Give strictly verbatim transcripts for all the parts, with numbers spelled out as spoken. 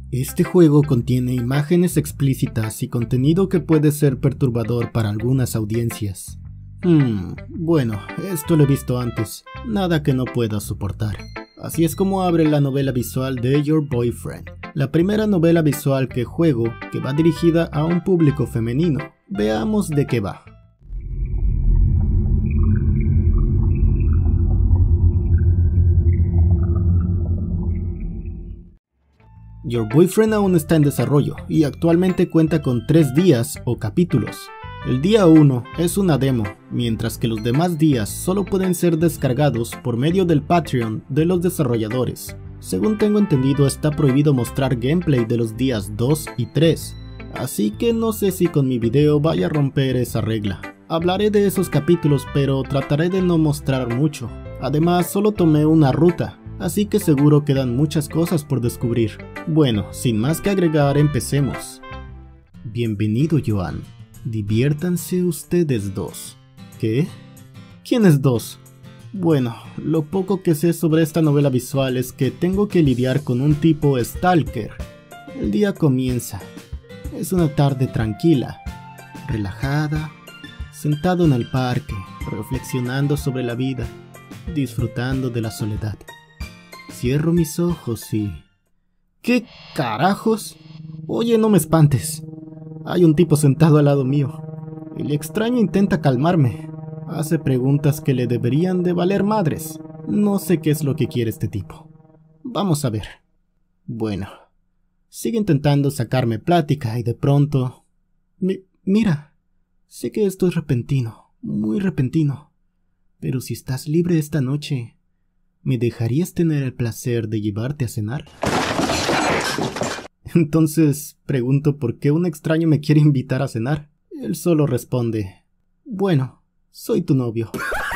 Este juego contiene imágenes explícitas y contenido que puede ser perturbador para algunas audiencias. Hmm, bueno, esto lo he visto antes, nada que no pueda soportar. Así es como abre la novela visual de Your Boyfriend, la primera novela visual que juego que va dirigida a un público femenino. Veamos de qué va. Your Boyfriend aún está en desarrollo y actualmente cuenta con tres días o capítulos. El día uno es una demo, mientras que los demás días solo pueden ser descargados por medio del Patreon de los desarrolladores. Según tengo entendido, está prohibido mostrar gameplay de los días dos y tres, así que no sé si con mi video vaya a romper esa regla. Hablaré de esos capítulos, pero trataré de no mostrar mucho. Además, solo tomé una ruta, así que seguro quedan muchas cosas por descubrir. Bueno, sin más que agregar, empecemos. Bienvenido, Joan. Diviértanse ustedes dos. ¿Qué? ¿Quién es dos? Bueno, lo poco que sé sobre esta novela visual es que tengo que lidiar con un tipo stalker. El día comienza. Es una tarde tranquila, relajada, sentado en el parque, reflexionando sobre la vida, disfrutando de la soledad. Cierro mis ojos y... ¿Qué carajos? Oye, no me espantes. Hay un tipo sentado al lado mío. El extraño intenta calmarme. Hace preguntas que le deberían de valer madres. No sé qué es lo que quiere este tipo. Vamos a ver. Bueno, sigue intentando sacarme plática y de pronto... Mi- mira, sé que esto es repentino, muy repentino. Pero si estás libre esta noche, ¿me dejarías tener el placer de llevarte a cenar? Entonces pregunto por qué un extraño me quiere invitar a cenar. Él solo responde: bueno, soy tu novio.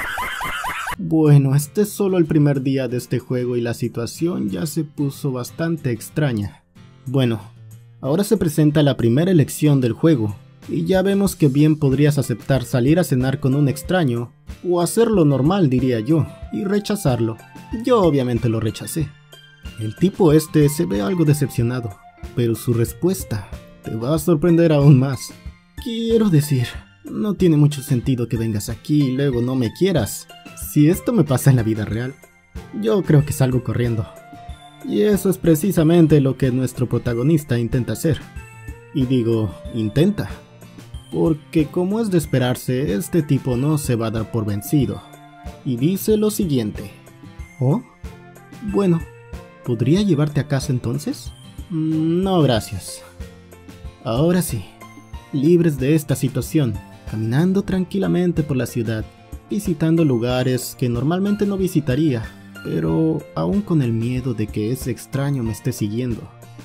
Bueno, este es solo el primer día de este juego y la situación ya se puso bastante extraña. Bueno, ahora se presenta la primera elección del juego, y ya vemos que bien podrías aceptar salir a cenar con un extraño, o hacerlo normal diría yo, y rechazarlo. Yo obviamente lo rechacé. El tipo este se ve algo decepcionado, pero su respuesta te va a sorprender aún más. Quiero decir, no tiene mucho sentido que vengas aquí y luego no me quieras. Si esto me pasa en la vida real, yo creo que salgo corriendo. Y eso es precisamente lo que nuestro protagonista intenta hacer. Y digo, intenta, porque como es de esperarse, este tipo no se va a dar por vencido. Y dice lo siguiente: ¿oh? Bueno, ¿podría llevarte a casa entonces? No, gracias. Ahora sí, libres de esta situación, caminando tranquilamente por la ciudad, visitando lugares que normalmente no visitaría, pero aún con el miedo de que ese extraño me esté siguiendo.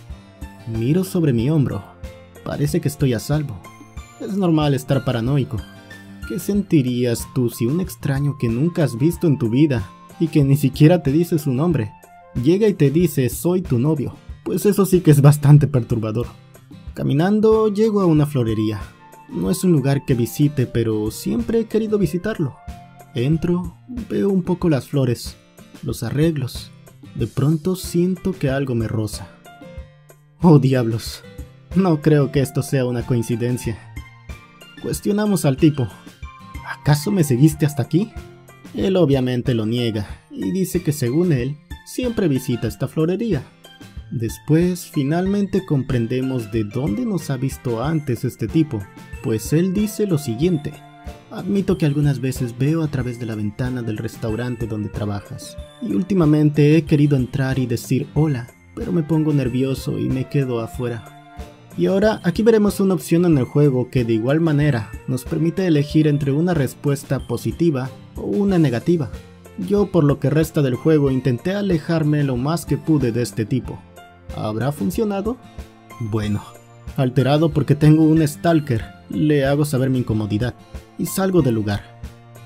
Miro sobre mi hombro, parece que estoy a salvo. Es normal estar paranoico. ¿Qué sentirías tú si un extraño que nunca has visto en tu vida y que ni siquiera te dice su nombre llega y te dice soy tu novio? Pues eso sí que es bastante perturbador. Caminando llego a una florería. No es un lugar que visite, pero siempre he querido visitarlo. Entro, veo un poco las flores, los arreglos. De pronto siento que algo me roza. Oh diablos, no creo que esto sea una coincidencia. Cuestionamos al tipo: ¿acaso me seguiste hasta aquí? Él obviamente lo niega y dice que según él, siempre visita esta florería. Después, finalmente comprendemos de dónde nos ha visto antes este tipo, pues él dice lo siguiente: admito que algunas veces veo a través de la ventana del restaurante donde trabajas, y últimamente he querido entrar y decir hola, pero me pongo nervioso y me quedo afuera. Y ahora aquí veremos una opción en el juego que de igual manera nos permite elegir entre una respuesta positiva o una negativa. Yo por lo que resta del juego intenté alejarme lo más que pude de este tipo. ¿Habrá funcionado? Bueno, alterado porque tengo un stalker, le hago saber mi incomodidad y salgo del lugar.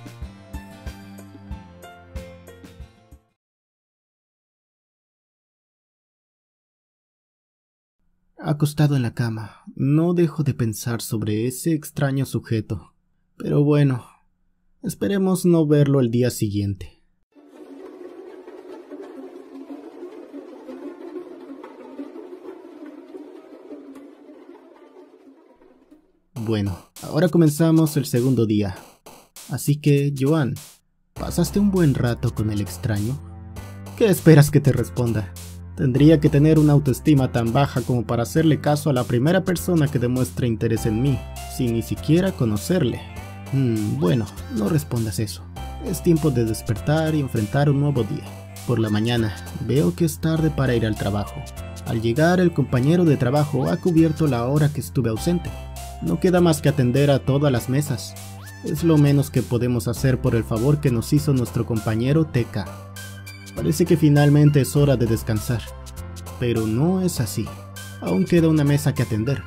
Acostado en la cama, no dejo de pensar sobre ese extraño sujeto. Pero bueno, esperemos no verlo el día siguiente. Bueno, ahora comenzamos el segundo día. Así que, Joan, ¿pasaste un buen rato con el extraño? ¿Qué esperas que te responda? Tendría que tener una autoestima tan baja como para hacerle caso a la primera persona que demuestre interés en mí, sin ni siquiera conocerle. Hmm, bueno, no respondas eso. Es tiempo de despertar y enfrentar un nuevo día. Por la mañana, veo que es tarde para ir al trabajo. Al llegar, el compañero de trabajo ha cubierto la hora que estuve ausente. No queda más que atender a todas las mesas. Es lo menos que podemos hacer por el favor que nos hizo nuestro compañero T K. Parece que finalmente es hora de descansar. Pero no es así. Aún queda una mesa que atender.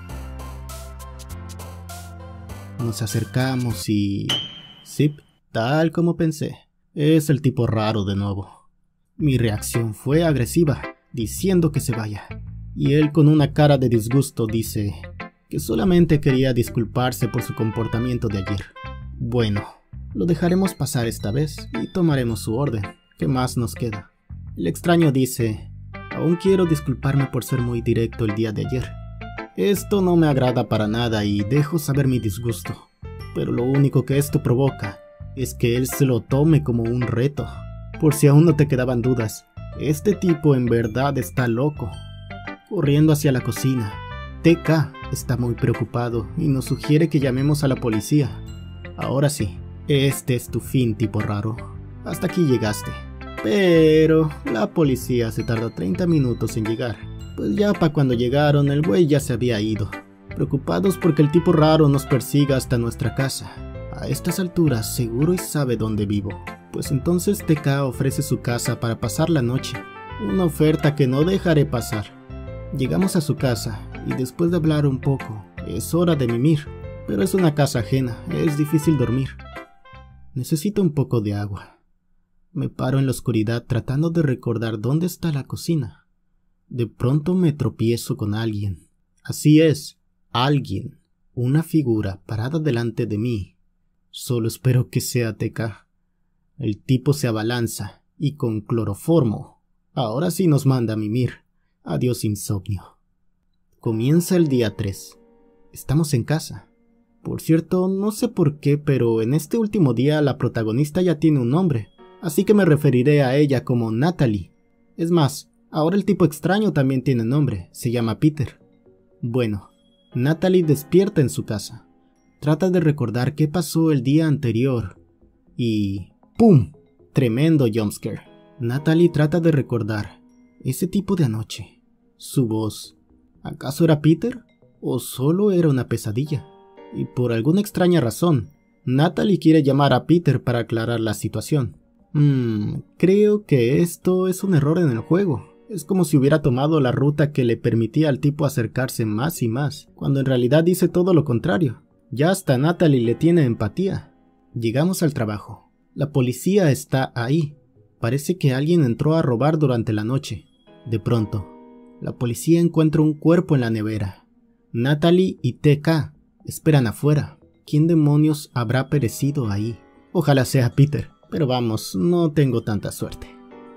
Nos acercamos y... Zip, tal como pensé. Es el tipo raro de nuevo. Mi reacción fue agresiva, diciendo que se vaya. Y él con una cara de disgusto dice que solamente quería disculparse por su comportamiento de ayer. Bueno, lo dejaremos pasar esta vez y tomaremos su orden. ¿Qué más nos queda? El extraño dice, aún quiero disculparme por ser muy directo el día de ayer. Esto no me agrada para nada y dejo saber mi disgusto. Pero lo único que esto provoca es que él se lo tome como un reto. Por si aún no te quedaban dudas, este tipo en verdad está loco. Corriendo hacia la cocina, T K está muy preocupado y nos sugiere que llamemos a la policía. Ahora sí, este es tu fin, tipo raro. Hasta aquí llegaste. Pero la policía se tarda treinta minutos en llegar. Pues ya para cuando llegaron el güey ya se había ido. Preocupados porque el tipo raro nos persiga hasta nuestra casa. A estas alturas seguro y sabe dónde vivo. Pues entonces T K ofrece su casa para pasar la noche. Una oferta que no dejaré pasar. Llegamos a su casa y después de hablar un poco, es hora de mimir. Pero es una casa ajena, es difícil dormir. Necesito un poco de agua. Me paro en la oscuridad tratando de recordar dónde está la cocina. De pronto me tropiezo con alguien. Así es, alguien. Una figura parada delante de mí. Solo espero que sea T K. El tipo se abalanza y con cloroformo. Ahora sí nos manda a mimir. Adiós insomnio. Comienza el día tres. Estamos en casa. Por cierto, no sé por qué, pero en este último día la protagonista ya tiene un nombre. Así que me referiré a ella como Natalie. Es más, ahora el tipo extraño también tiene nombre. Se llama Peter. Bueno, Natalie despierta en su casa. Trata de recordar qué pasó el día anterior. Y... ¡pum! Tremendo jumpscare. Natalie trata de recordar ese tipo de anoche. Su voz. ¿Acaso era Peter? ¿O solo era una pesadilla? Y por alguna extraña razón, Natalie quiere llamar a Peter para aclarar la situación. Hmm, creo que esto es un error en el juego. Es como si hubiera tomado la ruta que le permitía al tipo acercarse más y más, cuando en realidad dice todo lo contrario. Ya hasta Natalie le tiene empatía. Llegamos al trabajo. La policía está ahí. Parece que alguien entró a robar durante la noche. De pronto, la policía encuentra un cuerpo en la nevera. Natalie y T K esperan afuera. ¿Quién demonios habrá perecido ahí? Ojalá sea Peter, pero vamos, no tengo tanta suerte.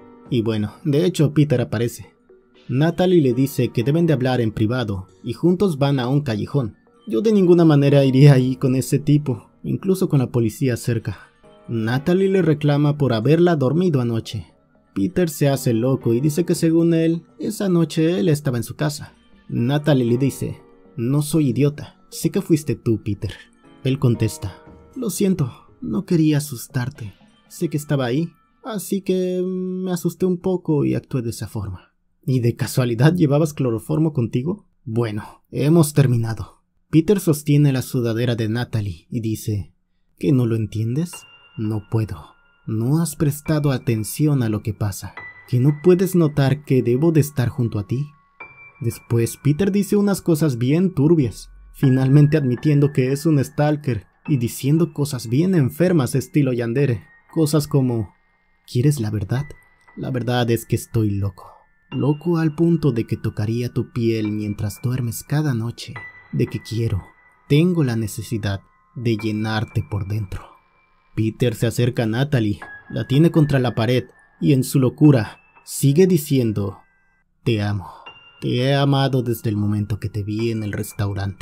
Y bueno, de hecho Peter aparece. Natalie le dice que deben de hablar en privado y juntos van a un callejón. Yo de ninguna manera iría ahí con ese tipo, incluso con la policía cerca. Natalie le reclama por haberla dormido anoche. Peter se hace loco y dice que según él, esa noche él estaba en su casa. Natalie le dice, no soy idiota, sé que fuiste tú, Peter. Él contesta, lo siento, no quería asustarte, sé que estaba ahí, así que me asusté un poco y actué de esa forma. ¿Y de casualidad llevabas cloroformo contigo? Bueno, hemos terminado. Peter sostiene la sudadera de Natalie y dice, ¿que no lo entiendes? No puedo. No has prestado atención a lo que pasa. ¿Que no puedes notar que debo de estar junto a ti? Después Peter dice unas cosas bien turbias, finalmente admitiendo que es un stalker y diciendo cosas bien enfermas estilo Yandere. Cosas como, ¿quieres la verdad? La verdad es que estoy loco. Loco al punto de que tocaría tu piel mientras duermes cada noche. De que quiero, tengo la necesidad de llenarte por dentro. Peter se acerca a Natalie, la tiene contra la pared y en su locura sigue diciendo, te amo, te he amado desde el momento que te vi en el restaurante.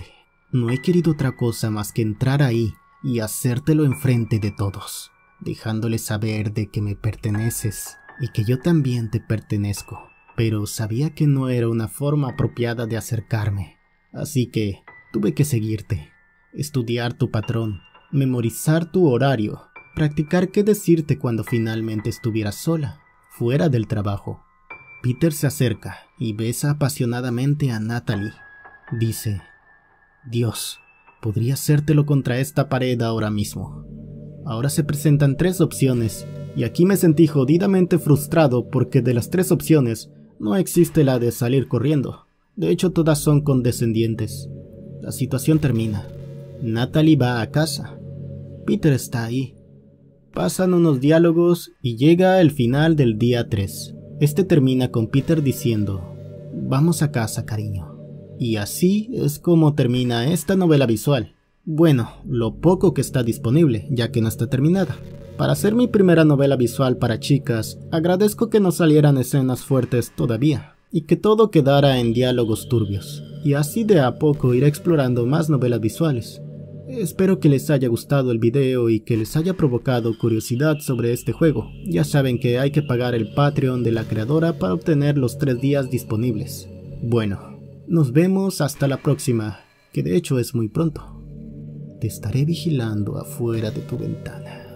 No he querido otra cosa más que entrar ahí y hacértelo enfrente de todos, dejándoles saber de que me perteneces y que yo también te pertenezco. Pero sabía que no era una forma apropiada de acercarme, así que tuve que seguirte, estudiar tu patrón, memorizar tu horario, practicar qué decirte cuando finalmente estuvieras sola, fuera del trabajo. Peter se acerca y besa apasionadamente a Natalie. Dice: Dios, podría hacértelo contra esta pared ahora mismo. Ahora se presentan tres opciones, y aquí me sentí jodidamente frustrado porque de las tres opciones no existe la de salir corriendo. De hecho, todas son condescendientes. La situación termina. Natalie va a casa. Peter está ahí. Pasan unos diálogos y llega el final del día tres. Este termina con Peter diciendo: vamos a casa, cariño. Y así es como termina esta novela visual. Bueno, lo poco que está disponible, ya que no está terminada. Para ser mi primera novela visual para chicas, agradezco que no salieran escenas fuertes todavía, y que todo quedara en diálogos turbios, y así de a poco iré explorando más novelas visuales. Espero que les haya gustado el video y que les haya provocado curiosidad sobre este juego. Ya saben que hay que pagar el Patreon de la creadora para obtener los tres días disponibles. Bueno, nos vemos hasta la próxima, que de hecho es muy pronto. Te estaré vigilando afuera de tu ventana.